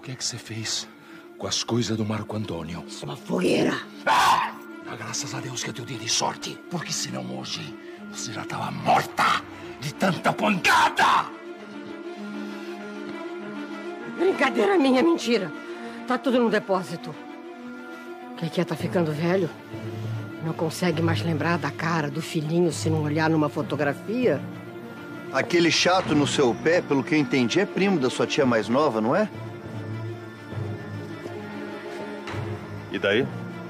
que é que você fez com as coisas do Marco Antônio? Isso é uma fogueira. Ah! Graças a Deus que eu te dei sorte, porque senão hoje você já estava morta de tanta pancada! Brincadeira minha, mentira. Tá tudo no depósito. Keke tá ficando velho. Não consegue mais lembrar da cara do filhinho se não olhar numa fotografia? Aquele chato no seu pé, pelo que eu entendi, é primo da sua tia mais nova, não é? E daí?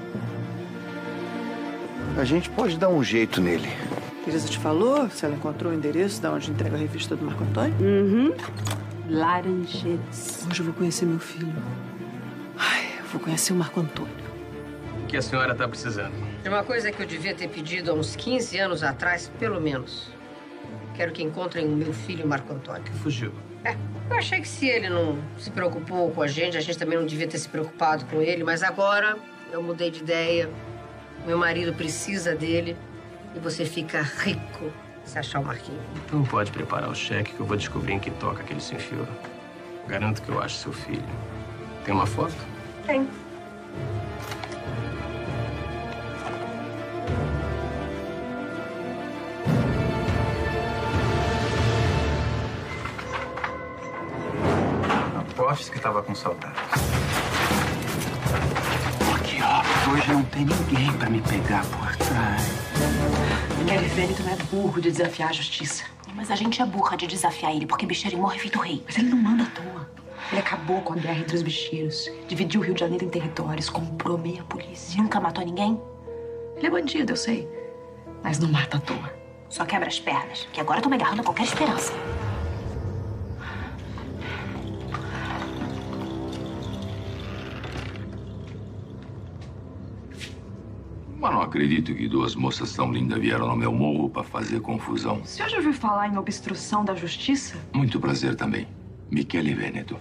A gente pode dar um jeito nele. Teresa te falou se ela encontrou o endereço de onde entrega a revista do Marco Antônio? Uhum. Laranjeiras. Hoje eu vou conhecer meu filho. Ai, eu vou conhecer o Marco Antônio. O que a senhora está precisando? É uma coisa que eu devia ter pedido há uns 15 anos atrás, pelo menos. Quero que encontrem o meu filho, Marco Antônio. Que fugiu. Eu achei que se ele não se preocupou com a gente também não devia ter se preocupado com ele, mas agora eu mudei de ideia. Meu marido precisa dele e você fica rico se achar o Marquinho. Então pode preparar o cheque que eu vou descobrir em que toca que ele se enfiou. Garanto que eu acho seu filho. Tem uma foto? Tem. Aposto que tava com saudade. Aqui, ó. Hoje não tem ninguém pra me pegar por trás. Michele Vêneto não é burro de desafiar a justiça. Mas a gente é burra de desafiar ele, porque bicheiro morre feito rei. Mas ele não manda à toa. Ele acabou com a guerra entre os bicheiros, dividiu o Rio de Janeiro em territórios, comprou meia polícia. Nunca matou ninguém? Ele é bandido, eu sei. Mas não mata à toa. Só quebra as pernas, que agora eu tô me agarrando a qualquer esperança. Mas não acredito que duas moças tão lindas vieram no meu morro para fazer confusão. O senhor já ouviu falar em obstrução da justiça? Muito prazer também. Michele Vêneto.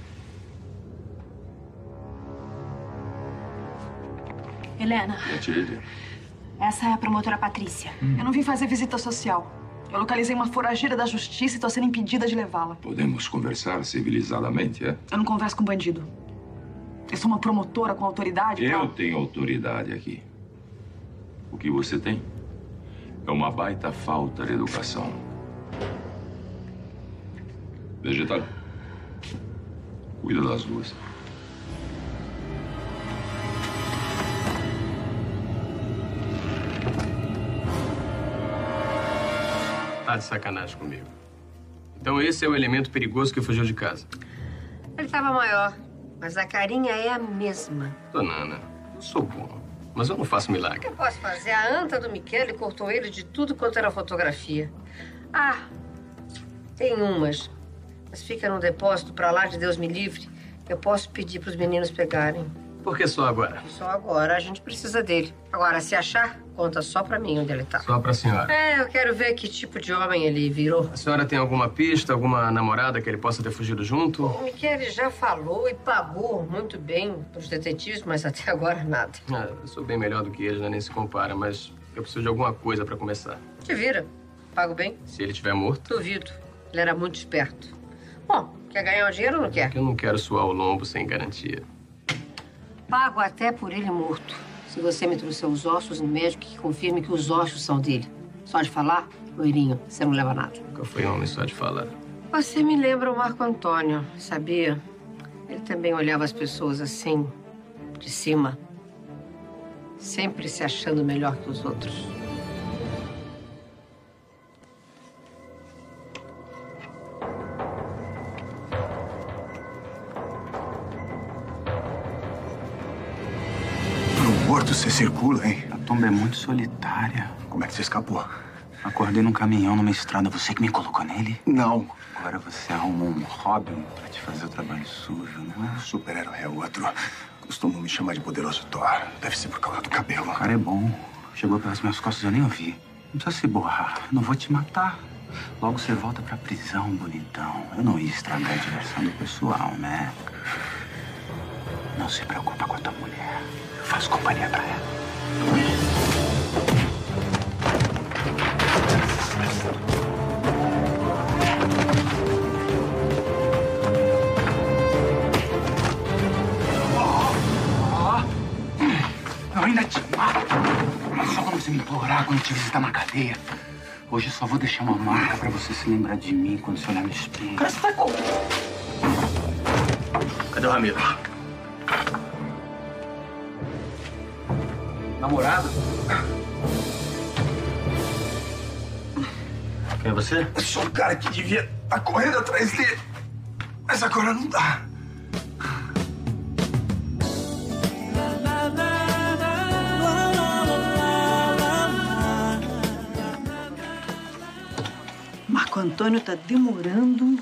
Helena, essa é a promotora Patrícia. Eu não vim fazer visita social. Eu localizei uma forageira da justiça e tô sendo impedida de levá-la. Podemos conversar civilizadamente, é? Eu não converso com bandido. Eu sou uma promotora com autoridade. Eu tenho autoridade aqui. O que você tem é uma baita falta de educação. Vegetal, cuida das duas. Tá de sacanagem comigo. Então esse é o elemento perigoso que fugiu de casa. Ele estava maior, mas a carinha é a mesma. Dona Ana, eu sou bom, mas eu não faço O milagre. que eu posso fazer? A anta do Michele cortou ele de tudo quanto era fotografia. Ah, tem umas. Mas fica no depósito pra lá, de Deus me livre. Eu posso pedir pros meninos pegarem. Por que só agora? Só agora, a gente precisa dele. Agora, se achar, conta só pra mim onde ele tá. Só pra senhora. Eu quero ver que tipo de homem ele virou. A senhora tem alguma pista, alguma namorada que ele possa ter fugido junto? O Michele já falou e pagou muito bem pros detetives, mas até agora nada. Ah, eu sou bem melhor do que ele, né? Nem se compara, mas eu preciso de alguma coisa pra começar. Te vira. Pago bem? Se ele estiver morto? Duvido. Ele era muito esperto. Bom, quer ganhar o dinheiro ou não quer? Eu não quero suar o lombo sem garantia. Pago até por ele morto. Se você me trouxer os ossos no médico que confirme que os ossos são dele. Só de falar, loirinho, você não leva nada. Nunca fui homem só de falar. Você me lembra o Marco Antônio, sabia? Ele também olhava as pessoas assim, de cima. Sempre se achando melhor que os outros. Morto você circula, hein? A tomba é muito solitária. Como é que você escapou? Acordei num caminhão numa estrada. Você que me colocou nele? Não. Agora você arrumou um Robin pra te fazer o trabalho sujo, não é? Super-herói é outro. Costumam me chamar de poderoso Thor. Deve ser por causa do cabelo. O cara é bom. Chegou pelas minhas costas, eu nem ouvi. Não precisa se borrar. Eu não vou te matar. Logo você volta pra prisão, bonitão. Eu não ia estragar a diversão do pessoal, né? Não se preocupa com a tua mulher. Eu faço companhia pra ela. me implorar quando te visitar na cadeia. Hoje eu só vou deixar uma marca pra você se lembrar de mim quando você olhar no espelho. Cara, você tá com... Cadê o Ramiro? Namorado? Quem é você? Eu sou o cara que devia estar correndo atrás dele. Mas agora não dá. Marco Antônio tá demorando.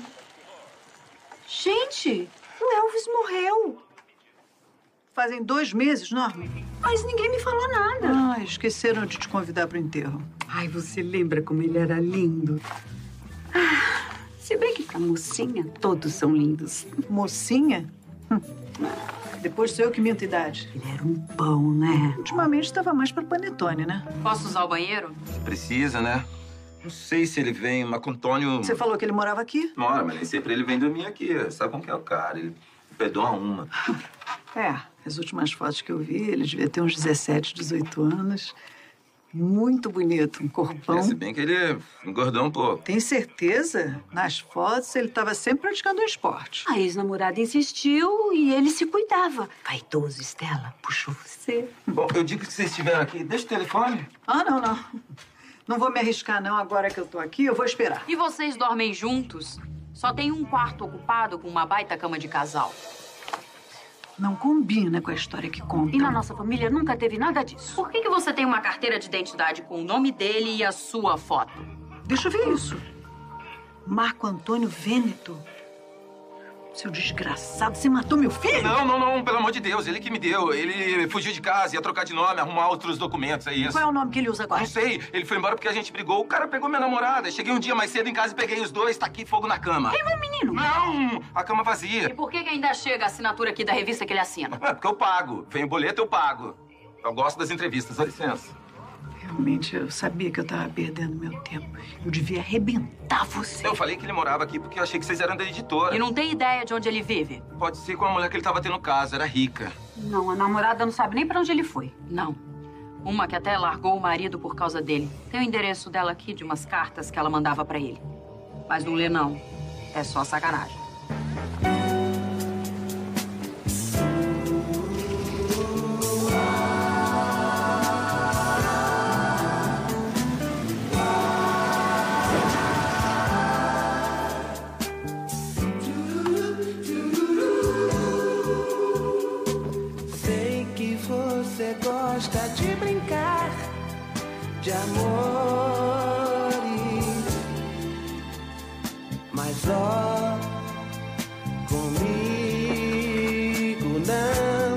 Gente, o Elvis morreu. Fazem 2 meses, Norma. Mas ninguém me falou nada. Ah, esqueceram de te convidar pro enterro. Ai, você lembra como ele era lindo? Ah, se bem que pra mocinha, todos são lindos. Mocinha? Depois sou eu que minto idade. Ele era um pão, né? Ultimamente estava mais pra panetone, né? Posso usar o banheiro? Precisa, né? Não sei se ele vem, Marco Antônio... Você falou que ele morava aqui? Mora, mas nem sempre ele vem dormir aqui. Sabe como que é o cara? Ele perdoa uma. É, as últimas fotos que eu vi, ele devia ter uns 17, 18 anos. Muito bonito, um corpão. Se bem que ele engordou um pouco. Tem certeza? Nas fotos, ele estava sempre praticando um esporte. A ex-namorada insistiu e ele se cuidava. Vaidoso, Estela. Puxou você. Bom, eu digo que vocês estiveram aqui. Deixa o telefone. Ah, não. Não vou me arriscar, não. Agora que eu tô aqui, eu vou esperar. E vocês dormem juntos? Só tem um quarto ocupado com uma baita cama de casal. Não combina com a história que conta. E na nossa família nunca teve nada disso. Por que você tem uma carteira de identidade com o nome dele e a sua foto? Deixa eu ver isso. Marco Antônio Vêneto. Seu desgraçado, você matou meu filho? Não, pelo amor de Deus, ele que me deu. Ele fugiu de casa, ia trocar de nome, arrumar outros documentos, é isso. Qual é o nome que ele usa agora? Não sei, ele foi embora porque a gente brigou. O cara pegou minha namorada. Cheguei um dia mais cedo em casa e peguei os dois, tá aqui, fogo na cama. Queimou o menino? Não, a cama vazia. E por que ainda chega a assinatura aqui da revista que ele assina? É porque eu pago. Vem o boleto, eu pago. Eu gosto das entrevistas, dá licença. Realmente, eu sabia que eu tava perdendo meu tempo. Eu devia arrebentar você. Eu falei que ele morava aqui porque eu achei que vocês eram da editora. E não tem ideia de onde ele vive? Pode ser com a mulher que ele tava tendo caso, era rica. Não, a namorada não sabe nem pra onde ele foi. Não. Uma que até largou o marido por causa dele. Tem o endereço dela aqui de umas cartas que ela mandava pra ele. Mas não lê, não. É só sacanagem. Gosta de brincar de amores, mas ó, comigo não,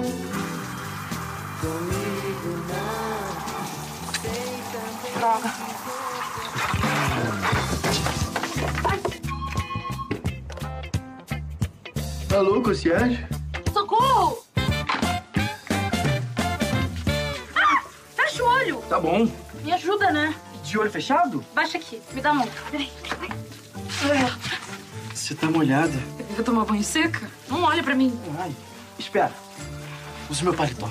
sei também. Droga. Alô, concierge? Socorro! Tá bom. Me ajuda, né? De olho fechado? Baixa aqui, me dá a mão. Peraí. Você tá molhada. Eu vou tomar banho seca? Não olha pra mim. Ai, espera. Usa o meu paletó.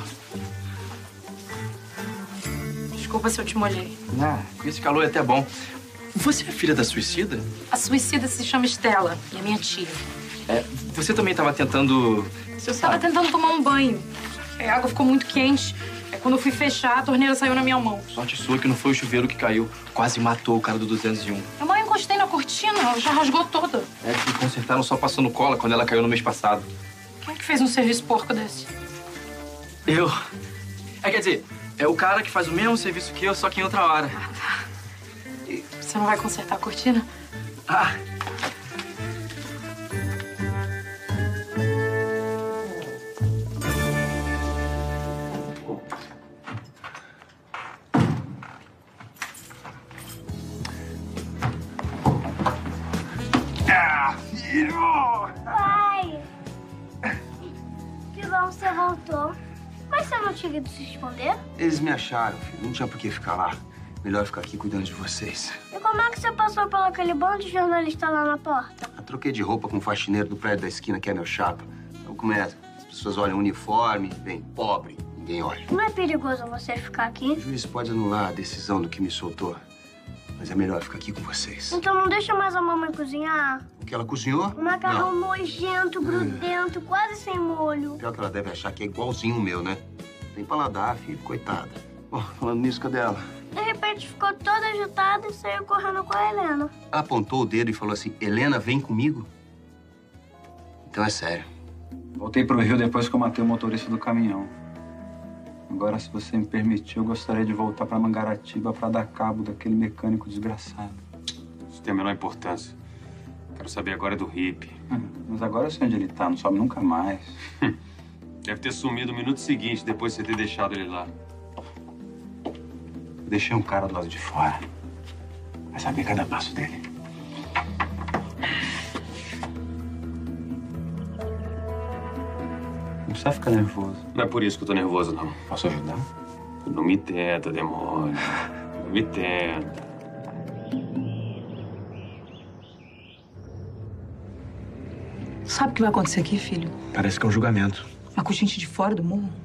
Desculpa se eu te molhei. Ah, com esse calor é até bom. Você é filha da suicida? A suicida se chama Estela e é minha tia. É, você também tava tentando... Você sabe. Tava tentando tomar um banho. A água ficou muito quente. Quando eu fui fechar, a torneira saiu na minha mão. Sorte sua que não foi o chuveiro que caiu. Quase matou o cara do 201. Eu mal encostei na cortina, já rasgou toda. É que consertaram só passando cola quando ela caiu no mês passado. Quem é que fez um serviço porco desse? Eu. Quer dizer, é o cara que faz o mesmo serviço que eu, só que em outra hora. Ah, tá. E você não vai consertar a cortina? Ah. Filho! Pai! Que bom que você voltou. Mas você não tinha ido se esconder? Eles me acharam, filho. Não tinha por que ficar lá. Melhor ficar aqui cuidando de vocês. E como é que você passou pelo aquele bando de jornalista lá na porta? Eu troquei de roupa com o faxineiro do prédio da esquina, que é meu chapa. Então, como é? As pessoas olham o uniforme, bem, pobre, Ninguém olha. Não é perigoso você ficar aqui? O juiz pode anular a decisão do que me soltou. Mas é melhor ficar aqui com vocês. Então não deixa mais a mamãe cozinhar. O que ela cozinhou? Um macarrão nojento, grudento, quase sem molho. Pior que ela deve achar que é igualzinho o meu, né? Tem paladar, filho. Coitada. Bom, falando nisso, cadê ela? De repente ficou toda agitada e saiu correndo com a Helena. Ela apontou o dedo e falou assim, Helena, vem comigo? Então é sério. Voltei pro Rio depois que eu matei o motorista do caminhão. Agora, se você me permitir, eu gostaria de voltar pra Mangaratiba pra dar cabo daquele mecânico desgraçado. Isso tem a menor importância. Quero saber agora do hippie. Mas agora eu sei onde ele tá, não sobe nunca mais. Deve ter sumido no minuto seguinte, depois de você ter deixado ele lá. Eu deixei um cara do lado de fora. Vai saber cada passo dele. Não precisa ficar nervoso. Não é por isso que eu tô nervoso, não. Posso ajudar? Não me tenta, demônio. Não me tenta. Sabe o que vai acontecer aqui, filho? Parece que é um julgamento. Mas com gente de fora do morro.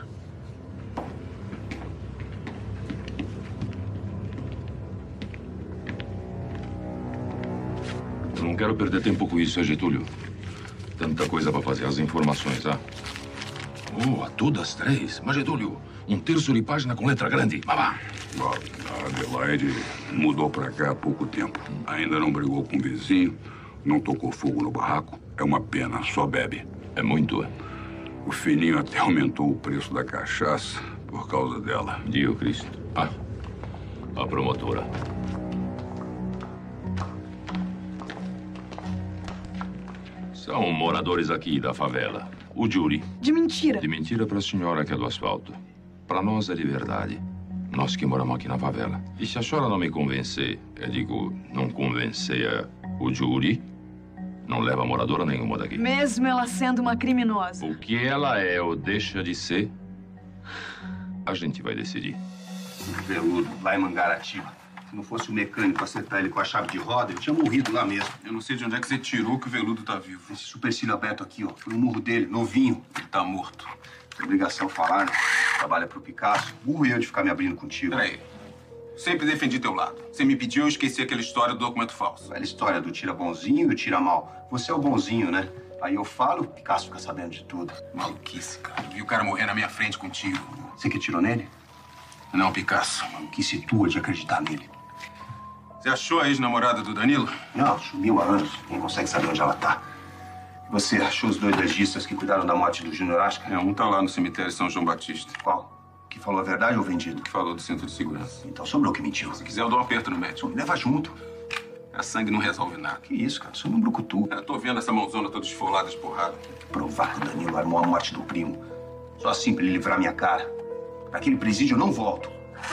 Eu não quero perder tempo com isso, Getúlio. Tanta coisa pra fazer, as informações, ah? Oh, todas três. Mas, Getúlio, um terço de página com letra grande. Vá. A Adelaide mudou pra cá há pouco tempo. Ainda não brigou com o vizinho, não tocou fogo no barraco. É uma pena, só bebe. É muito. O Fininho até aumentou o preço da cachaça por causa dela. Dio Cristo. Ah, a promotora. São moradores aqui da favela. O júri. De mentira. De mentira pra senhora que é do asfalto. Pra nós é de verdade. Nós que moramos aqui na favela. E se a senhora não me convencer, eu digo, não convencer o júri, não leva moradora nenhuma daqui. Mesmo ela sendo uma criminosa. O que ela é ou deixa de ser, a gente vai decidir. Veludo, lá em Mangaratiba. Se não fosse o mecânico acertar ele com a chave de roda, ele tinha morrido lá mesmo. Eu não sei de onde é que você tirou que o Veludo tá vivo. Esse supercílio aberto aqui, ó. Foi no murro dele, novinho. Ele tá morto. Tem obrigação falar, né? Trabalha pro Picasso. Burro eu de ficar me abrindo contigo. Peraí. Sempre defendi teu lado. Você me pediu, eu esqueci aquela história do documento falso. Velha história do tira bonzinho e o tira mal. Você é o bonzinho, né? Aí eu falo, o Picasso fica sabendo de tudo. Maluquice, cara. Eu vi o cara morrer na minha frente contigo. Você que atirou nele? Não, Picasso. Maluquice tua de acreditar nele. Você achou a ex-namorada do Danilo? Não, sumiu há anos. Ninguém consegue saber onde ela tá. Você achou os dois legistas que cuidaram da morte do Júnior Asca? Um tá lá no cemitério São João Batista. Qual? Que falou a verdade ou vendido? Que falou do centro de segurança. Então sobrou que mentiu. Se quiser, eu dou um aperto no médico. Me leva junto. A sangue não resolve nada. Que isso, cara? Sou um brucutu. Eu tô vendo essa mãozona toda esfolada de porrada. Tem que provar que o Danilo armou a morte do primo. Só assim pra ele livrar minha cara. Naquele presídio eu não volto.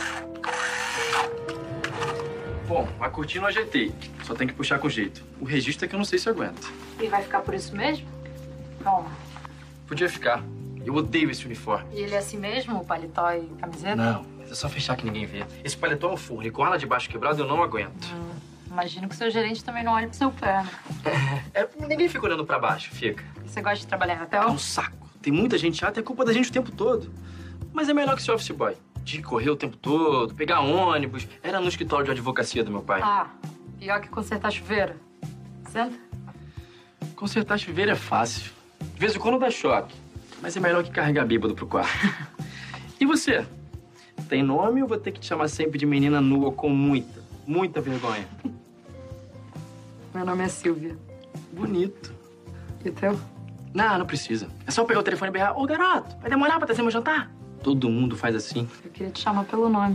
Bom, a cortina eu ajeitei. Só tem que puxar com jeito. O registro é que eu não sei se aguenta. E vai ficar por isso mesmo? Calma. Podia ficar. Eu odeio esse uniforme. E ele é assim mesmo, o paletó e camiseta? Não, mas é só fechar que ninguém vê. Esse paletó é um forno e com ala de baixo quebrado eu não aguento. Imagino que seu gerente também não olhe pro seu pé, né? Ninguém fica olhando pra baixo, fica. Você gosta de trabalhar em hotel? É um saco. Tem muita gente chata e é culpa da gente o tempo todo. Mas é melhor que ser office boy. De correr o tempo todo, pegar ônibus. Era no escritório de advocacia do meu pai. Ah, pior que consertar chuveiro. Senta. Consertar chuveiro é fácil. De vez em quando dá choque. Mas é melhor que carregar bêbado pro quarto. E você? Tem nome ou vou ter que te chamar sempre de menina nua com muita vergonha? Meu nome é Silvia. Bonito. E o teu? Não precisa. É só pegar o telefone e berrar. Ô, garoto, vai demorar pra trazer meu jantar? Todo mundo faz assim. Eu queria te chamar pelo nome.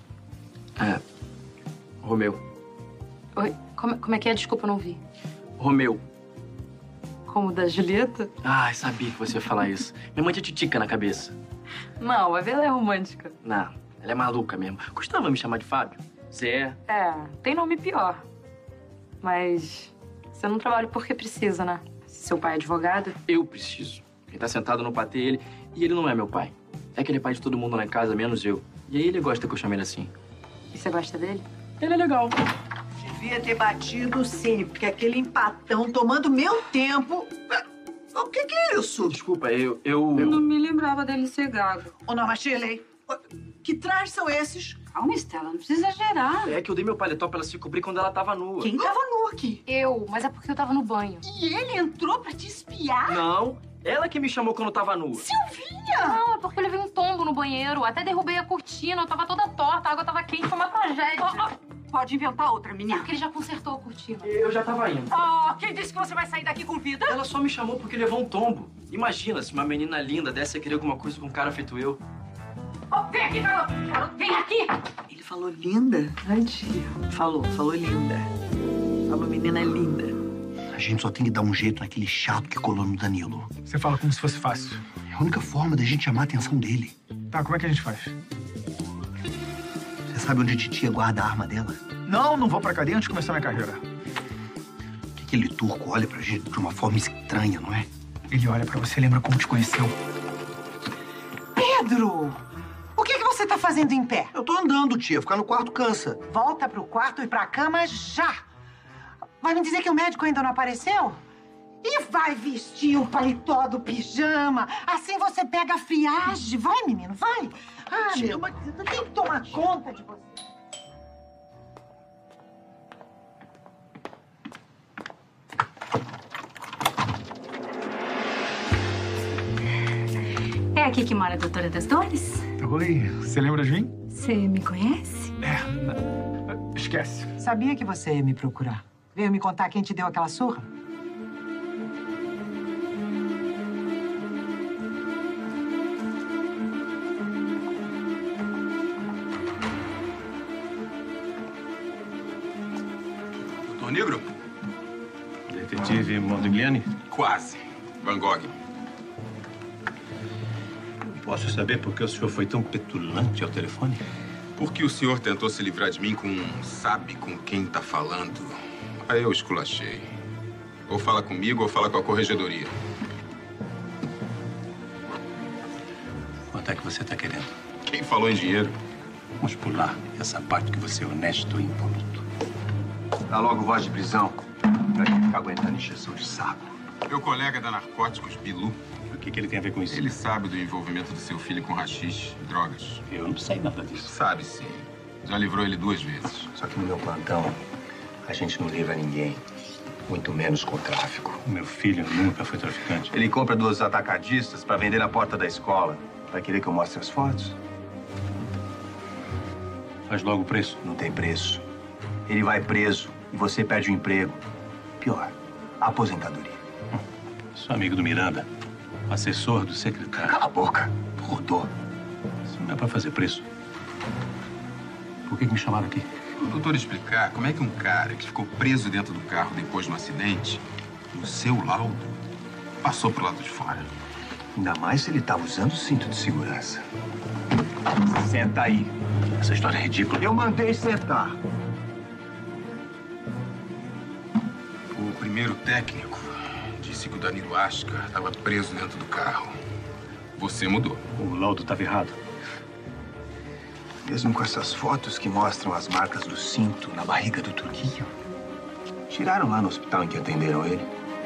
Romeu. Oi? Como é que é? Desculpa, eu não vi. Romeu. Como da Julieta? Ai, sabia que você ia falar isso. Minha mãe tinha titica na cabeça. Não, vai ver, ela é romântica. Não, ela é maluca mesmo. Costuma me chamar de Fábio? Zé. Tem nome pior. Mas você não trabalha porque precisa, né? Se seu pai é advogado... Eu preciso. Quem tá sentado no patê é ele. E ele não é meu pai. É que ele é pai de todo mundo lá em casa, menos eu. E aí ele gosta que eu chame ele assim. E você gosta dele? Ele é legal. Devia ter batido sim, porque aquele empatão tomando meu tempo... O que é isso? Desculpa, eu... Não me lembrava dele ser gago. Ô, Norma Shirley, que trajes são esses? Calma, Estela, não precisa exagerar. É que eu dei meu paletó pra ela se cobrir quando ela tava nua. Quem tava nu aqui? Eu, mas é porque eu tava no banho. E ele entrou pra te espiar? Não, ela que me chamou quando eu tava nua. Silvinha! Não, é porque eu levei um tombo no banheiro. Até derrubei a cortina, eu tava toda torta, a água tava quente, foi uma tragédia. Pode inventar outra, menina. Porque ele já consertou a cortina. Eu já tava indo. Quem disse que você vai sair daqui com vida? Ela só me chamou porque levou um tombo. Imagina se uma menina linda dessa ia querer alguma coisa com um cara feito eu. Vem aqui, garoto! Vem aqui! Ele falou linda? Ai, tia. Falou linda. Falou menina linda. A gente só tem que dar um jeito naquele chato que colou no Danilo. Você fala como se fosse fácil. É a única forma da gente chamar a atenção dele. Tá, como é que a gente faz? Você sabe onde a titia guarda a arma dela? Não vou pra cadeia antes de começar minha carreira. Por que aquele turco olha pra gente de uma forma estranha, não é? Ele olha pra você e lembra como te conheceu. Pedro! O que você tá fazendo em pé? Eu tô andando, tia. Ficar no quarto cansa. Volta pro quarto e pra cama já! Vai me dizer que o médico ainda não apareceu? E vai vestir o paletó do pijama. Assim você pega a friagem. Vai, menino, vai. Ah, tia, meu, mas eu tenho que tomar conta de você. É aqui que mora a doutora das Dores? Oi, você lembra de mim? Você me conhece? Esquece. Sabia que você ia me procurar. Veio me contar quem te deu aquela surra? Doutor Negro? Detetive Modigliani? Quase. Van Gogh. Posso saber por que o senhor foi tão petulante ao telefone? Porque o senhor tentou se livrar de mim com sabe com quem tá falando. Aí eu esculachei. Ou fala comigo ou fala com a corregedoria. Quanto é que você tá querendo? Quem falou em dinheiro? Vamos pular essa parte que você é honesto e impoluto. Dá logo voz de prisão. Pra quem ficar aguentando encheção de saco. Meu colega da Narcóticos, Bilu. O que ele tem a ver com isso? Ele sabe do envolvimento do seu filho com haxixe e drogas. Eu não sei nada disso. Sabe sim. Já livrou ele 2 vezes. Só que no meu plantão, a gente não livra ninguém. Muito menos com o tráfico. Meu filho nunca foi traficante. Ele compra 2 atacadistas pra vender na porta da escola. Vai querer que eu mostre as fotos? Faz logo o preço. Não tem preço. Ele vai preso e você perde o emprego. Pior, a aposentadoria. Sou amigo do Miranda. Assessor do secretário. Cala a boca. Rodou. Isso não é pra fazer preço. Por que me chamaram aqui? O doutor explicar como é que um cara que ficou preso dentro do carro depois de um acidente, no seu laudo, passou pro lado de fora. Ainda mais se ele tava usando o cinto de segurança. Senta aí. Essa história é ridícula. Eu mandei sentar. O primeiro técnico disse que o Danilo Ascar estava preso dentro do carro. Você mudou. O laudo estava errado. Mesmo com essas fotos que mostram as marcas do cinto na barriga do Turquinho. Tiraram lá no hospital em que atenderam ele.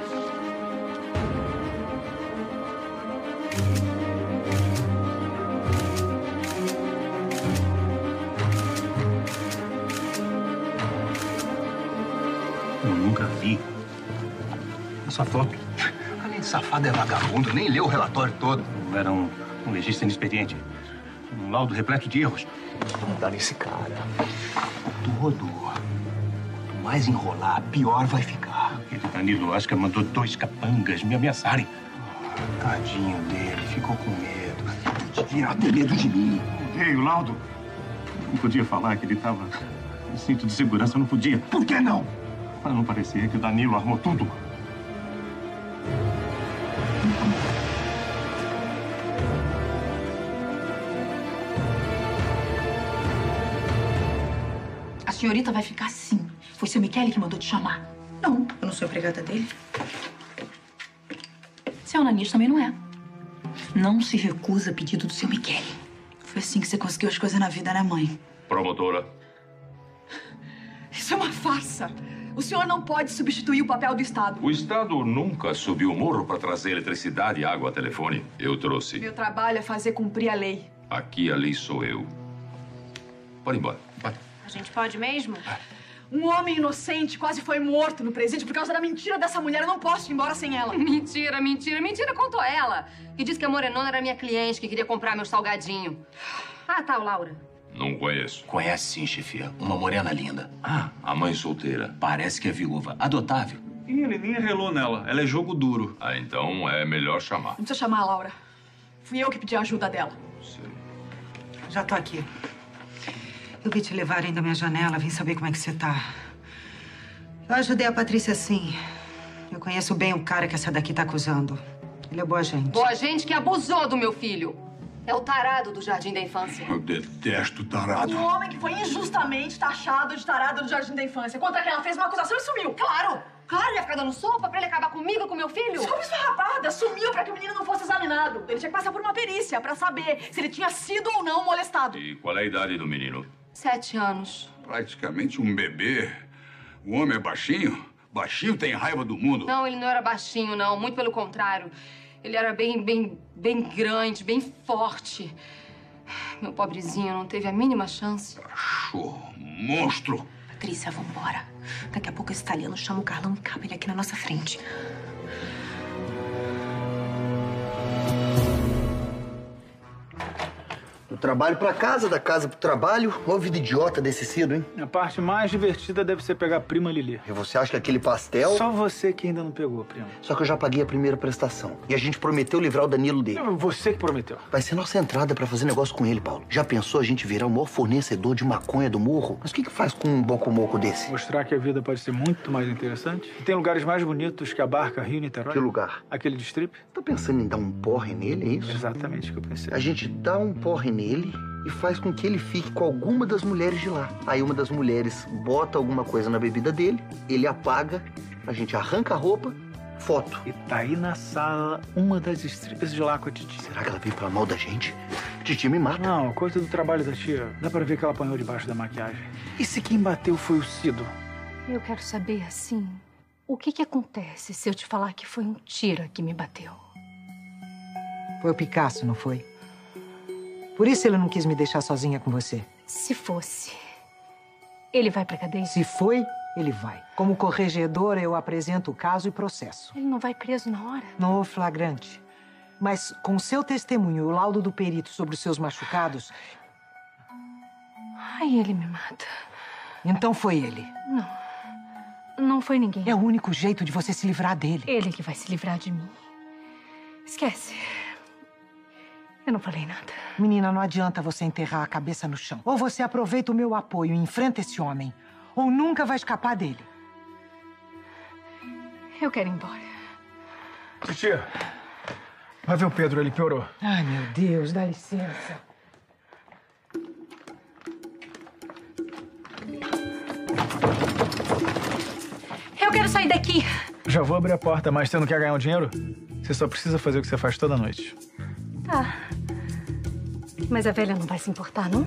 Eu nunca vi essa foto. Além de safado, é vagabundo. Nem leu o relatório todo. Era um legista inexperiente. Um laudo repleto de erros. Vamos dar nesse cara. Todo. Quanto mais enrolar, pior vai ficar. Aquele Danilo Ascar mandou 2 capangas me ameaçarem. Tadinho dele. Ficou com medo. Devia ter medo de mim. Ei, o laudo. Não podia falar que ele estava no cinto de segurança. Eu não podia. Por que não? Para não parecer que o Danilo armou tudo. A senhorita vai ficar assim. Foi seu Michele que mandou te chamar. Não, eu não sou empregada dele. Seu Ananias também não é. Não se recusa a pedido do seu Michele. Foi assim que você conseguiu as coisas na vida, né, mãe? Promotora. Isso é uma farsa. O senhor não pode substituir o papel do Estado. O Estado nunca subiu o morro para trazer eletricidade, água, telefone. Eu trouxe. Meu trabalho é fazer cumprir a lei. Aqui a lei sou eu. Pode ir embora. Vai. A gente pode mesmo? Um homem inocente quase foi morto no presídio por causa da mentira dessa mulher. Eu não posso ir embora sem ela. Mentira, mentira. Mentira contou ela. Que disse que a Morenona era minha cliente, que queria comprar meu salgadinho. Ah, tá, o Laura. Não conheço. Conhece sim, chefia. Uma morena linda. Ah, a mãe solteira. Parece que é viúva. Adotável. E ele nem relou nela. Ela é jogo duro. Ah, então é melhor chamar. Não precisa chamar a Laura. Fui eu que pedi a ajuda dela. Já tô aqui. Eu vi te levarem da minha janela, vim saber como é que você tá. Eu ajudei a Patrícia, sim. Eu conheço bem o cara que essa daqui tá acusando. Ele é boa gente. Boa gente que abusou do meu filho. É o tarado do Jardim da Infância. Eu detesto tarado. Um homem que foi injustamente taxado de tarado do Jardim da Infância. Contra quem ela fez uma acusação e sumiu. Claro! Claro, ia ficar dando sopa pra ele acabar comigo e com meu filho? Desculpa, esfarrapada. Sumiu pra que o menino não fosse examinado. Ele tinha que passar por uma perícia pra saber se ele tinha sido ou não molestado. E qual é a idade do menino? 7 anos. Praticamente um bebê. O homem é baixinho? Baixinho tem raiva do mundo. Não, ele não era baixinho, não. Muito pelo contrário. Ele era bem grande, bem forte. Meu pobrezinho não teve a mínima chance. Cachorro, monstro. Patrícia, vambora. Daqui a pouco esse italiano chama o Carlão e capa ele aqui na nossa frente. Do trabalho pra casa, da casa pro trabalho. Ó, vida idiota desse Cido, hein? A parte mais divertida deve ser pegar a prima Lili. E você acha que aquele pastel... Só você que ainda não pegou, primo. Só que eu já paguei a primeira prestação. E a gente prometeu livrar o Danilo dele. Você que prometeu. Vai ser nossa entrada pra fazer negócio com ele, Paulo. Já pensou a gente virar o maior fornecedor de maconha do morro? Mas o que faz com um bocomoco desse? Mostrar que a vida pode ser muito mais interessante. E tem lugares mais bonitos que a Barca Rio Niterói. Que lugar? Aquele de strip. Tá pensando em dar um porre nele, é isso? Exatamente o que eu pensei. A gente dá um porre nele e faz com que ele fique com alguma das mulheres de lá. Aí uma das mulheres bota alguma coisa na bebida dele, ele apaga, a gente arranca a roupa, foto. E tá aí na sala uma das strippers de lá com a Titi. Será que ela veio falar mal da gente? A Titi me mata. Não, coisa do trabalho da tia. Dá pra ver que ela apanhou debaixo da maquiagem. E se quem bateu foi o Cido? Eu quero saber, assim, o que acontece se eu te falar que foi um tira que me bateu? Foi o Picasso, não foi? Por isso ele não quis me deixar sozinha com você. Se fosse, ele vai pra cadeia? Se foi, ele vai. Como corregedora, eu apresento o caso e processo. Ele não vai preso na hora? Não houve flagrante. Mas com seu testemunho e o laudo do perito sobre os seus machucados... Ai, ele me mata. Então foi ele. Não foi ninguém. É o único jeito de você se livrar dele. Ele que vai se livrar de mim. Esquece. Eu não falei nada. Menina, não adianta você enterrar a cabeça no chão. Ou você aproveita o meu apoio e enfrenta esse homem, ou nunca vai escapar dele. Eu quero ir embora. Titia, vai ver o Pedro, ele piorou. Ai, meu Deus, dá licença. Eu quero sair daqui. Já vou abrir a porta, mas você não quer ganhar um dinheiro? Você só precisa fazer o que você faz toda noite. Tá. Mas a velha não vai se importar, não?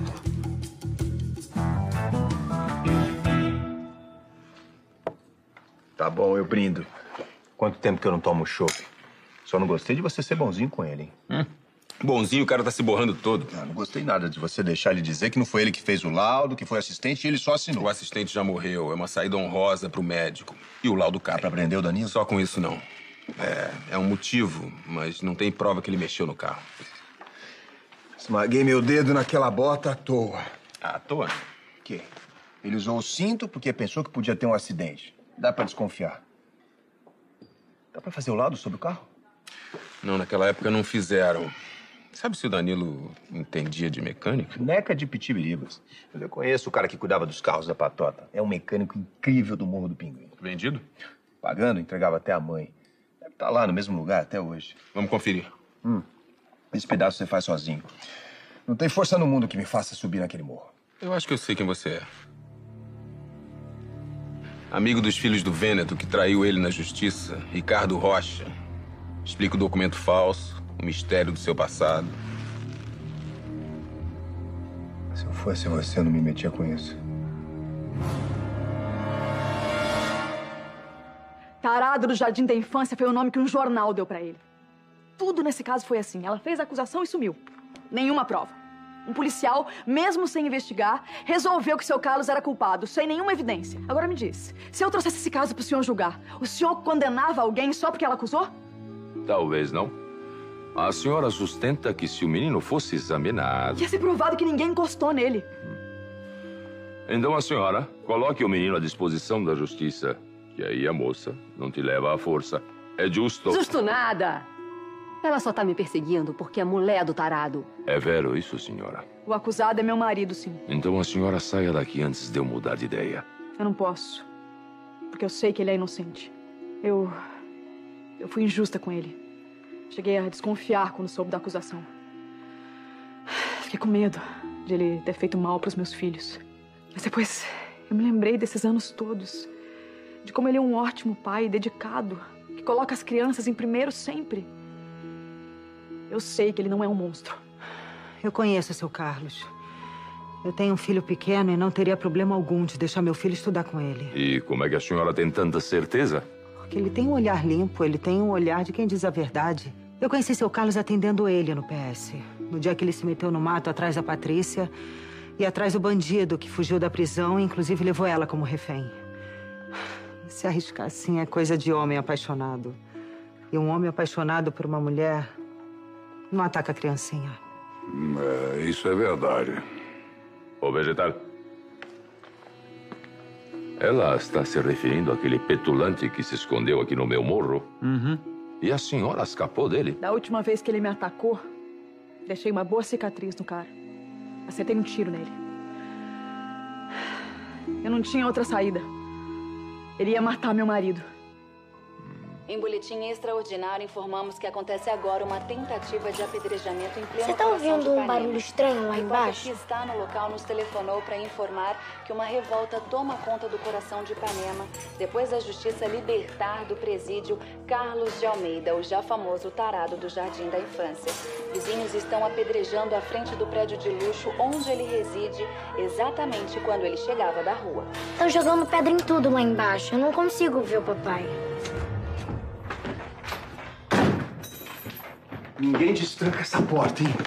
Tá bom, eu brindo. Quanto tempo que eu não tomo chopp? Só não gostei de você ser bonzinho com ele, hein? Bonzinho, o cara tá se borrando todo. Não gostei nada de você deixar ele dizer que não foi ele que fez o laudo, que foi assistente e ele só assinou. O assistente já morreu, é uma saída honrosa pro médico. E o laudo cai. Pra prender o Danilo? Só com isso, não. É um motivo, mas não tem prova que ele mexeu no carro. Esmaguei meu dedo naquela bota à toa. À toa? Que? Ele usou o cinto porque pensou que podia ter um acidente. Dá pra desconfiar. Dá pra fazer o laudo sobre o carro? Não, naquela época não fizeram. Sabe se o Danilo entendia de mecânica? Neca de pitibiribas. Mas eu conheço o cara que cuidava dos carros da Patota. É um mecânico incrível do Morro do Pinguim. Vendido? Pagando, entregava até a mãe. Deve estar lá no mesmo lugar até hoje. Vamos conferir. Esse pedaço você faz sozinho. Não tem força no mundo que me faça subir naquele morro. Eu acho que eu sei quem você é. Amigo dos filhos do Vêneto que traiu ele na justiça, Ricardo Rocha. Explica o documento falso, o mistério do seu passado. Se eu fosse você, eu não me metia com isso. Tarado do Jardim da Infância foi o nome que um jornal deu pra ele. Tudo nesse caso foi assim. Ela fez a acusação e sumiu. Nenhuma prova. Um policial, mesmo sem investigar, resolveu que seu Carlos era culpado, sem nenhuma evidência. Agora me diz, se eu trouxesse esse caso pro senhor julgar, o senhor condenava alguém só porque ela acusou? Talvez não. A senhora sustenta que se o menino fosse examinado... Ia ser provado que ninguém encostou nele. Então a senhora coloque o menino à disposição da justiça, que aí a moça não te leva à força. É justo? Justo nada! Ela só tá me perseguindo porque é mulher do tarado. É vero isso, senhora? O acusado é meu marido, sim. Então a senhora saia daqui antes de eu mudar de ideia. Eu não posso. Porque eu sei que ele é inocente. Eu fui injusta com ele. Cheguei a desconfiar quando soube da acusação. Fiquei com medo de ele ter feito mal pros meus filhos. Mas depois eu me lembrei desses anos todos. De como ele é um ótimo pai, dedicado, que coloca as crianças em primeiro sempre. Eu sei que ele não é um monstro. Eu conheço seu Carlos. Eu tenho um filho pequeno e não teria problema algum de deixar meu filho estudar com ele. E como é que a senhora tem tanta certeza? Porque ele tem um olhar limpo, ele tem um olhar de quem diz a verdade. Eu conheci seu Carlos atendendo ele no PS. No dia que ele se meteu no mato atrás da Patrícia e atrás do bandido que fugiu da prisão e inclusive levou ela como refém. Se arriscar assim é coisa de homem apaixonado. E um homem apaixonado por uma mulher não ataca a criancinha. Isso é verdade. Ô, vegetal. Ela está se referindo àquele petulante que se escondeu aqui no meu morro? Uhum. E a senhora escapou dele? Da última vez que ele me atacou, deixei uma boa cicatriz no cara. Acertei um tiro nele. Eu não tinha outra saída. Ele ia matar meu marido. Em boletim extraordinário, informamos que acontece agora uma tentativa de apedrejamento em pleno Você tá ouvindo um barulho estranho lá embaixo? Que está no local nos telefonou para informar que uma revolta toma conta do coração de Ipanema depois da justiça libertar do presídio Carlos de Almeida, o já famoso tarado do Jardim da Infância. Vizinhos estão apedrejando a frente do prédio de luxo onde ele reside, exatamente quando ele chegava da rua. Estão jogando pedra em tudo lá embaixo. Eu não consigo ver o papai. Ninguém destranca essa porta, hein?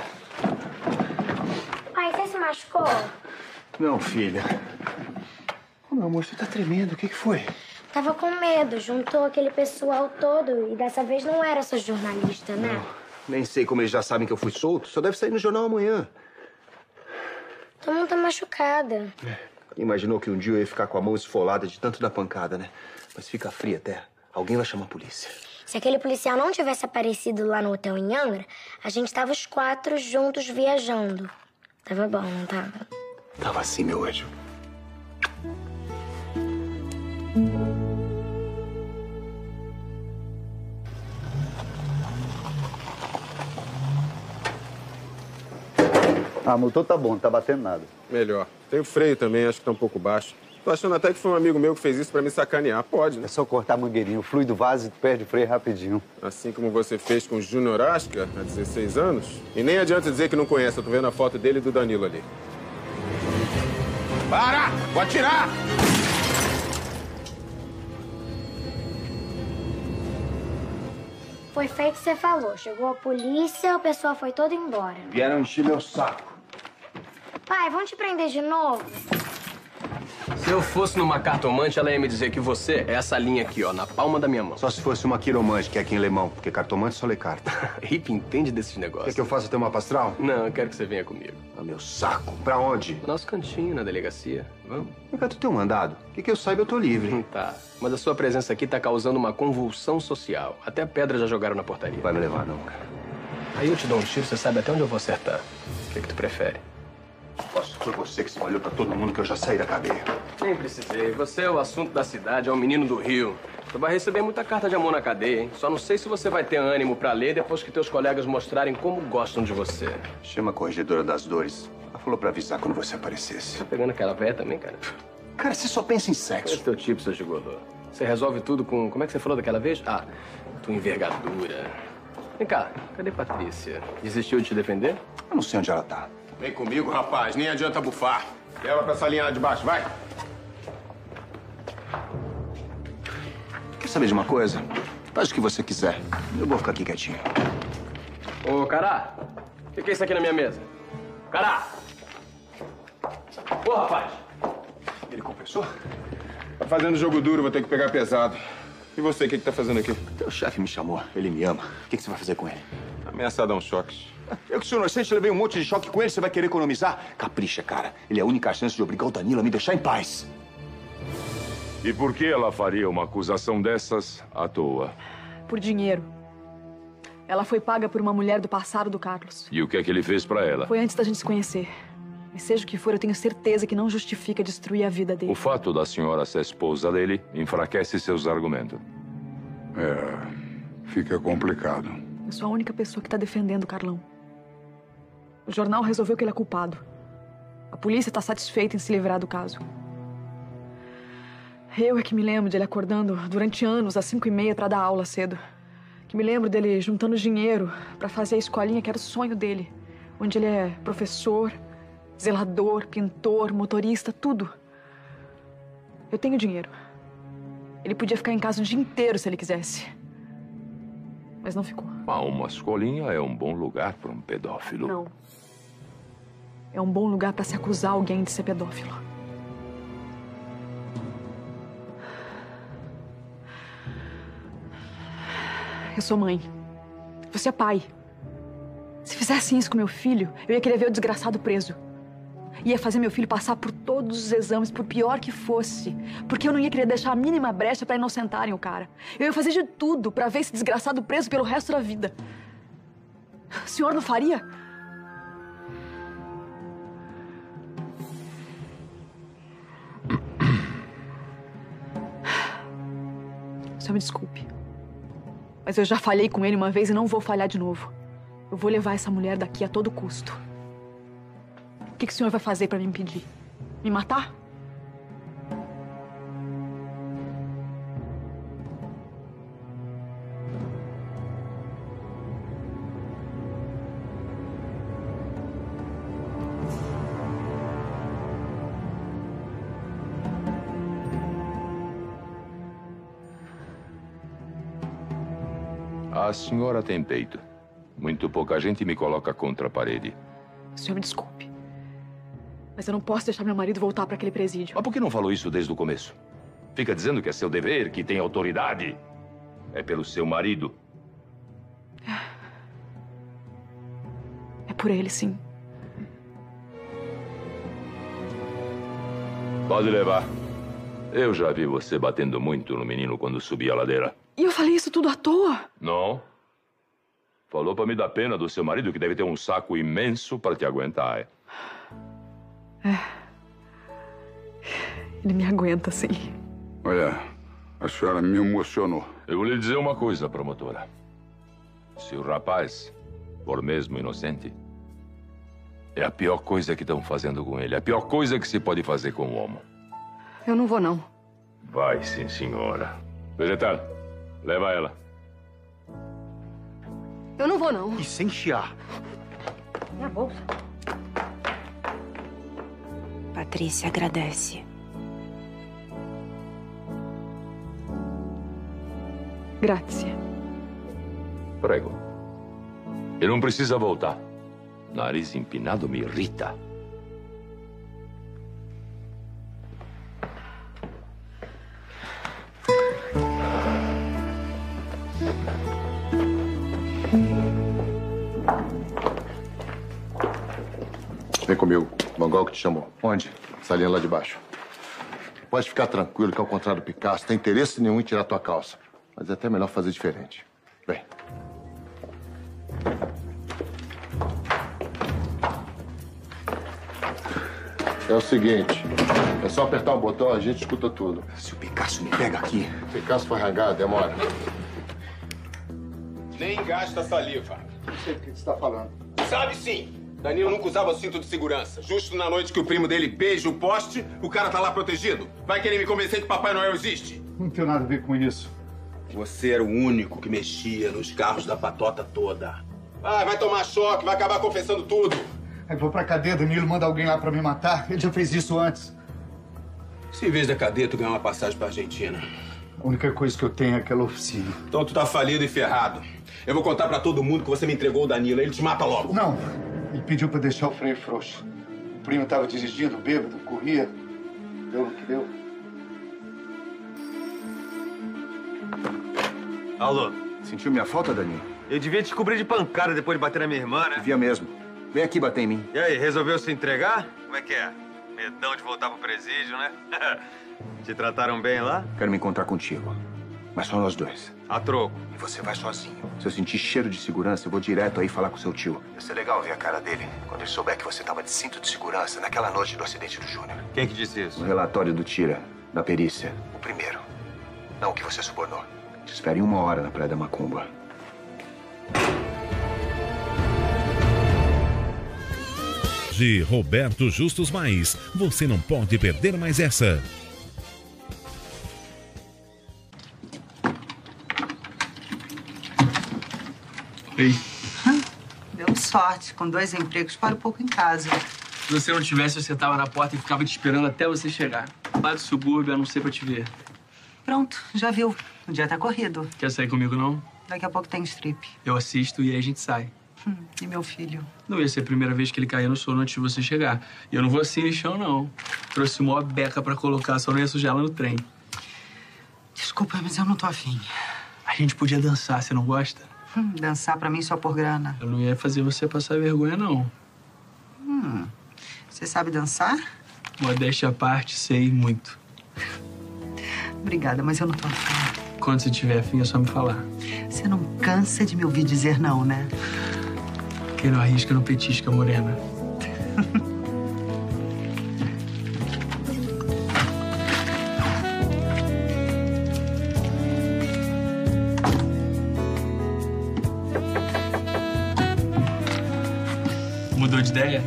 Pai, você se machucou? Não, filha. Ô, meu amor, você tá tremendo. O que foi? Tava com medo. Juntou aquele pessoal todo. E dessa vez não era só jornalista, né? Não, nem sei como eles já sabem que eu fui solto. Só deve sair no jornal amanhã. Todo mundo tá machucada. Imaginou que um dia eu ia ficar com a mão esfolada de tanto dar pancada, né? Mas fica fria até. Alguém vai chamar a polícia. Se aquele policial não tivesse aparecido lá no hotel em Angra, a gente tava os 4 juntos viajando. Tava bom, não tava? Tava assim, meu anjo. Ah, motor tá bom, não tá batendo nada. Melhor. Tem o freio também, acho que tá um pouco baixo. Tô achando até que foi um amigo meu que fez isso pra me sacanear. Pode, né? É só cortar a mangueirinha, o fluido vaza e tu perde o freio rapidinho. Assim como você fez com o Júnior Asca, há 16 anos. E nem adianta dizer que não conhece, eu tô vendo a foto dele e do Danilo ali. Para! Vou atirar! Foi feito o que você falou. Chegou a polícia, o pessoal foi todo embora. Vieram encher meu saco. Pai, vão te prender de novo? Se eu fosse numa cartomante, ela ia me dizer que você é essa linha aqui, ó, na palma da minha mão. Só se fosse uma quiromante, que é aqui em Lemão, porque cartomante só lê carta. Hip entende desses negócios. Quer que eu faça teu mapa astral? Não, eu quero que você venha comigo. Ah, meu saco. Pra onde? No nosso cantinho, na delegacia. Vamos? Tu tem um mandado? Que eu saiba, eu tô livre. Tá. Mas a sua presença aqui tá causando uma convulsão social. Até pedra já jogaram na portaria. Vai me levar, não, cara. Aí eu te dou um tiro, você sabe até onde eu vou acertar. O que tu prefere? Posso, foi você que espalhou pra todo mundo que eu já saí da cadeia. Nem precisei. Você é o assunto da cidade, é um menino do Rio. Tu vai receber muita carta de amor na cadeia, hein? Só não sei se você vai ter ânimo pra ler depois que teus colegas mostrarem como gostam de você. Chama a corregedora das dores. Ela falou pra avisar quando você aparecesse. Tá pegando aquela véia também, cara? Cara, você só pensa em sexo. Esse é teu tipo, seu gigolô. Você resolve tudo com... Como é que você falou daquela vez? Ah, tua envergadura. Vem cá, cadê Patrícia? Desistiu de te defender? Eu não sei onde ela tá. Vem comigo, rapaz. Nem adianta bufar. Leva pra essa linha lá de baixo, vai. Por que saber de uma coisa? Faz o que você quiser. Eu vou ficar aqui quietinho. Ô, Cará, o que é isso aqui na minha mesa? Cará! Ô, rapaz! Ele confessou? Tá fazendo jogo duro, vou ter que pegar pesado. E você, o que tá fazendo aqui? Teu chefe me chamou, ele me ama. O que você vai fazer com ele? Ameaçar dar uns choques. Eu que sou inocente, levei um monte de choque com ele, você vai querer economizar? Capricha, cara. Ele é a única chance de obrigar o Danilo a me deixar em paz. E por que ela faria uma acusação dessas à toa? Por dinheiro. Ela foi paga por uma mulher do passado do Carlos. E o que é que ele fez pra ela? Foi antes da gente se conhecer. Mas seja o que for, eu tenho certeza que não justifica destruir a vida dele. O fato da senhora ser esposa dele enfraquece seus argumentos. Fica complicado. Eu sou a única pessoa que tá defendendo o Carlão. O jornal resolveu que ele é culpado. A polícia tá satisfeita em se livrar do caso. Eu é que me lembro de ele acordando durante anos às 5h30 pra dar aula cedo. Que me lembro dele juntando dinheiro pra fazer a escolinha que era o sonho dele. Onde ele é professor, zelador, pintor, motorista, tudo. Eu tenho dinheiro. Ele podia ficar em casa um dia inteiro se ele quisesse. Mas não ficou. Uma escolinha é um bom lugar para um pedófilo. Não. É um bom lugar para se acusar alguém de ser pedófilo. Eu sou mãe. Você é pai. Se fizesse isso com meu filho, eu ia querer ver o desgraçado preso. Ia fazer meu filho passar por todos os exames, por pior que fosse. Porque eu não ia querer deixar a mínima brecha pra inocentarem o cara. Eu ia fazer de tudo pra ver esse desgraçado preso pelo resto da vida. O senhor não faria? O senhor me desculpe. Mas eu já falhei com ele uma vez e não vou falhar de novo. Eu vou levar essa mulher daqui a todo custo. O que o senhor vai fazer pra me impedir? Me matar? A senhora tem peito. Muito pouca gente me coloca contra a parede. O senhor me desculpe. Mas eu não posso deixar meu marido voltar para aquele presídio. Mas por que não falou isso desde o começo? Fica dizendo que é seu dever, que tem autoridade. É pelo seu marido. É por ele, sim. Pode levar. Eu já vi você batendo muito no menino quando subia a ladeira. E eu falei isso tudo à toa? Não. Falou pra me dar pena do seu marido, que deve ter um saco imenso para te aguentar. Ele me aguenta, sim. Olha, a senhora me emocionou. Eu vou lhe dizer uma coisa, promotora. Se o rapaz for mesmo inocente, é a pior coisa que estão fazendo com ele. A pior coisa que se pode fazer com o homem. Eu não vou, não. Vai, sim, senhora. Vegetal, leva ela. Eu não vou, não. E sem chiar. Minha bolsa. Patrícia agradece. Grazie. Prego. E não precisa voltar. Nariz empinado me irrita. Vem comigo. Mangol que te chamou. Onde? Salinha lá de baixo. Pode ficar tranquilo que, ao contrário do Picasso, tem interesse nenhum em tirar tua calça. Mas é até melhor fazer diferente. Vem. É o seguinte. É só apertar um botão, a gente escuta tudo. Se o Picasso me pega aqui... Picasso foi rangado, demora. Nem gasta saliva. Não sei do que você tá falando. Sabe sim. Danilo nunca usava cinto de segurança. Justo na noite que o primo dele beija o poste, o cara tá lá protegido. Vai querer me convencer que Papai Noel existe? Não tem nada a ver com isso. Você era o único que mexia nos carros da patota toda. Vai tomar choque, vai acabar confessando tudo. Eu vou pra cadeia, Danilo manda alguém lá pra me matar. Ele já fez isso antes. Se em vez da cadeia tu ganhar uma passagem pra Argentina, A única coisa que eu tenho é aquela oficina. Então tu tá falido e ferrado. Eu vou contar pra todo mundo que você me entregou o Danilo. Ele te mata logo. Não. Ele pediu pra deixar o freio frouxo. O primo tava dirigindo, bêbado, corria. Deu o que deu. Alô? Sentiu minha falta, Danilo? Eu devia te cobrir de pancada depois de bater na minha irmã, né? Devia mesmo. Vem aqui bater em mim. E aí, resolveu se entregar? Como é que é? Medão de voltar pro presídio, né? Te trataram bem lá? Quero me encontrar contigo. Mas só nós dois. A troco. E você vai sozinho. Se eu sentir cheiro de segurança, eu vou direto aí falar com seu tio. Vai ser legal ver a cara dele quando ele souber que você tava de cinto de segurança naquela noite do acidente do Júnior. Quem que disse isso? O relatório do Tira, da perícia. O primeiro. Não o que você subornou. Te espere em 1 hora na Praia da Macumba. De Roberto Justus Mais. Você não pode perder mais essa. Ei. Deu sorte. Com 2 empregos, para pouco em casa. Se você não tivesse, eu sentava na porta e ficava te esperando até você chegar. Lá do subúrbio, a não ser pra te ver. Pronto, já viu. O dia tá corrido. Quer sair comigo, não? Daqui a pouco tem strip. Eu assisto e aí a gente sai. E meu filho? Não ia ser a primeira vez que ele caía no sono antes de você chegar. E eu não vou assim no chão, não. Trouxe uma beca pra colocar, só não ia sujar ela no trem. Desculpa, mas eu não tô afim. A gente podia dançar, você não gosta? Dançar pra mim só por grana. Eu não ia fazer você passar vergonha, não. Você sabe dançar? Modéstia à parte, sei muito. Obrigada, mas eu não tô afim. Quando você tiver afim, é só me falar. Você não cansa de me ouvir dizer não, né? Quem não arrisca não petisca, morena. Mudou de ideia?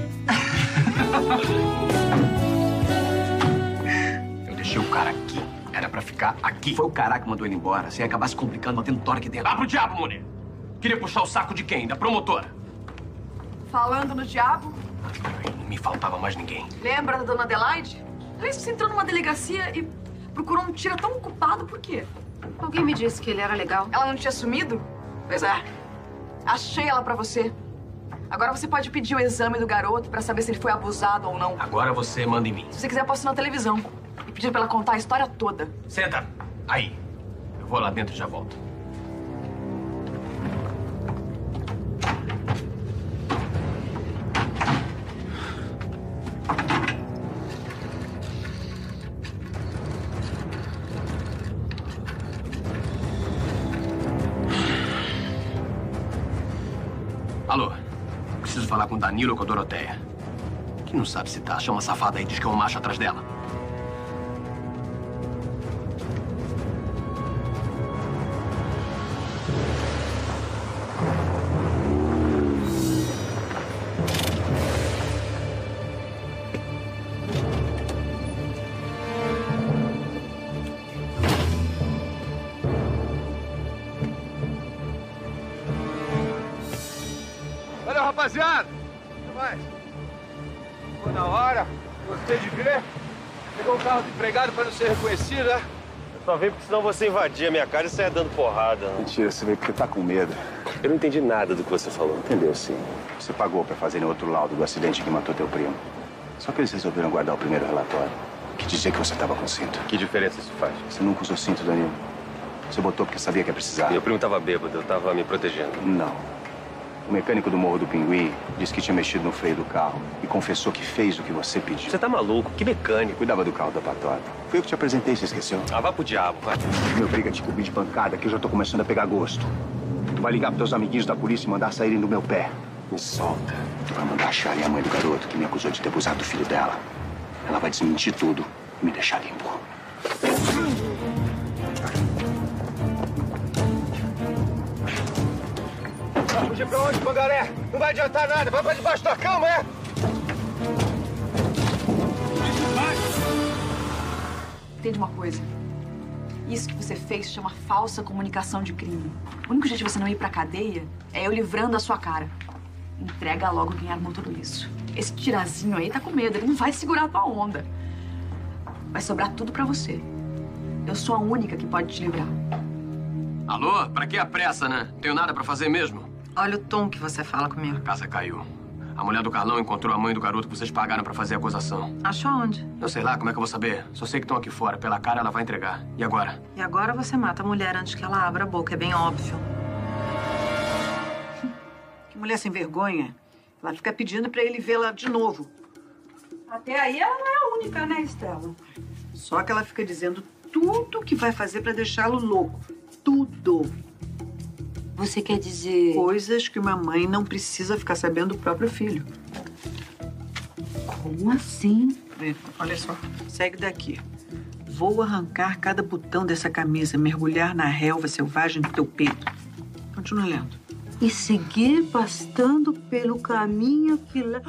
Eu deixei o cara aqui. Era pra ficar aqui. Foi o cara que mandou ele embora. Você ia acabar se complicando, mantendo tora aqui dentro. Ah, pro diabo, mulher! Queria puxar o saco de quem? Da promotora? Falando no diabo, Não me faltava mais ninguém. lembra da dona Adelaide? Aliás, você entrou numa delegacia e procurou um tira tão ocupado, por quê? Alguém me disse que ele era legal. Ela não tinha sumido? Pois é. Achei ela pra você. Agora você pode pedir o exame do garoto pra saber se ele foi abusado ou não. Agora você manda em mim. Se você quiser, posso ir na televisão e pedir pra ela contar a história toda. Senta. Aí. Eu vou lá dentro e já volto. Alô? Preciso falar com o Danilo ou com a Doroteia. Quem não sabe se tá? Chama a safada aí, diz que é um macho atrás dela. Valeu, rapaziada! Até mais. Foi na hora, gostei de ver. Pegou o carro do empregado pra não ser reconhecido, né? Eu só veio porque senão você invadia a minha cara e saia dando porrada. Mentira, você veio porque tá com medo. Eu não entendi nada do que você falou. Entendeu, sim. Você pagou pra fazerem outro laudo do acidente que matou teu primo. Só que eles resolveram guardar o primeiro relatório. Que dizia que você tava com cinto. Que diferença isso faz? Você nunca usou cinto, Danilo. Você botou porque sabia que ia precisar. Meu primo tava bêbado, eu tava me protegendo. Não. O mecânico do Morro do Pinguim disse que tinha mexido no freio do carro e confessou que fez o que você pediu. Você tá maluco? Que mecânico? Cuidava do carro da Patota. Foi eu que te apresentei, você esqueceu? Ah, vá pro diabo, vai. Meu briga te cobrir de pancada que eu já tô começando a pegar gosto. Tu vai ligar pros teus amiguinhos da polícia e mandar saírem do meu pé. Me solta. Tu vai mandar acharem a mãe do garoto que me acusou de ter abusado do filho dela. Ela vai desmentir tudo e me deixar limpo. Vai fugir pra onde, Pangaré? Não vai adiantar nada. Vai pra debaixo da cama, é? Entende uma coisa? Isso que você fez chama falsa comunicação de crime. O único jeito de você não ir pra cadeia é eu livrando a sua cara. Entrega logo quem armou tudo isso. Esse tirazinho aí tá com medo. Ele não vai segurar a tua onda. Vai sobrar tudo pra você. Eu sou a única que pode te livrar. Alô? Pra que a pressa, né? Não tenho nada pra fazer mesmo. Olha o tom que você fala comigo. A casa caiu. A mulher do Carlão encontrou a mãe do garoto que vocês pagaram pra fazer a acusação. Achou onde? Eu sei lá, como é que eu vou saber? Só sei que estão aqui fora. Pela cara, ela vai entregar. E agora? E agora você mata a mulher antes que ela abra a boca. É bem óbvio. Que mulher sem vergonha. Ela fica pedindo pra ele vê-la de novo. Até aí ela não é a única, né, Estela? Só que ela fica dizendo tudo que vai fazer pra deixá-lo louco. Tudo. Você quer dizer... Coisas que uma mãe não precisa ficar sabendo do próprio filho. Como assim? Olha só, segue daqui. Vou arrancar cada botão dessa camisa, mergulhar na relva selvagem do teu peito. Continua lendo. E seguir pastando pelo caminho que leva...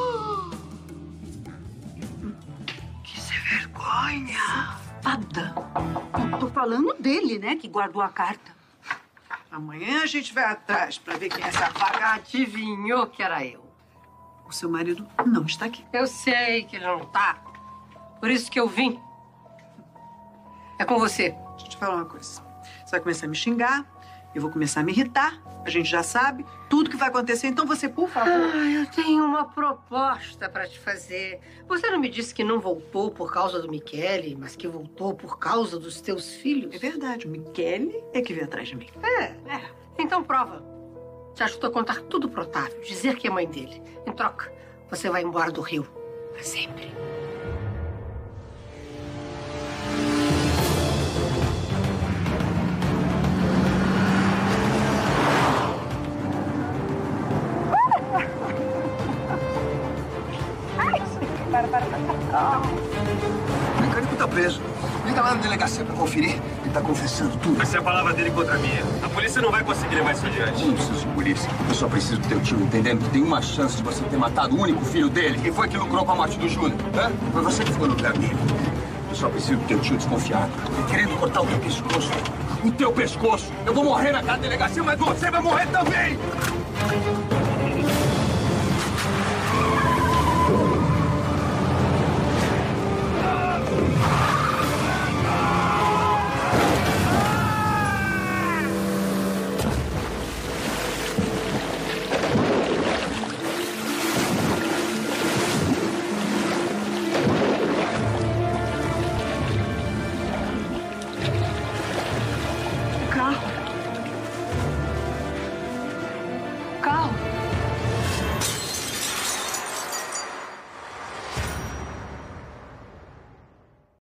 Que sem vergonha! Safada! Eu tô falando dele, né, que guardou a carta. Amanhã a gente vai atrás pra ver quem é essa vaga. Adivinhou que era eu. O seu marido não está aqui. Eu sei que ele não tá. Por isso que eu vim. É com você. Deixa eu te falar uma coisa. Você vai começar a me xingar, eu vou começar a me irritar. A gente já sabe tudo que vai acontecer. Então você, por favor... Eu tenho uma proposta pra te fazer. Você não me disse que não voltou por causa do Michele, mas que voltou por causa dos teus filhos? É verdade. O Michele é que veio atrás de mim. Então prova. Te ajuda a contar tudo pro Otávio. Dizer que é mãe dele. Em troca, você vai embora do Rio. Pra sempre. O mecânico tá preso. Liga lá na delegacia pra conferir. Ele tá confessando tudo. Vai ser a palavra dele contra a minha. A polícia não vai conseguir levar isso adiante. Eu não preciso de polícia. Eu só preciso do teu tio entendendo que tem uma chance de você ter matado o único filho dele. Quem foi que lucrou com a morte do Júnior? Foi você que ficou no lugar dele. Eu só preciso do teu tio desconfiado. Querendo cortar o teu pescoço. O teu pescoço. Eu vou morrer naquela delegacia, mas você vai morrer também!